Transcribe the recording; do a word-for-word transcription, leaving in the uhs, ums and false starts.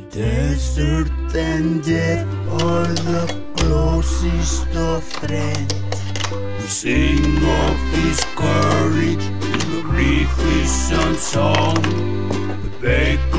Desert and death are the closest of friends. We sing of his courage in the briefest song. The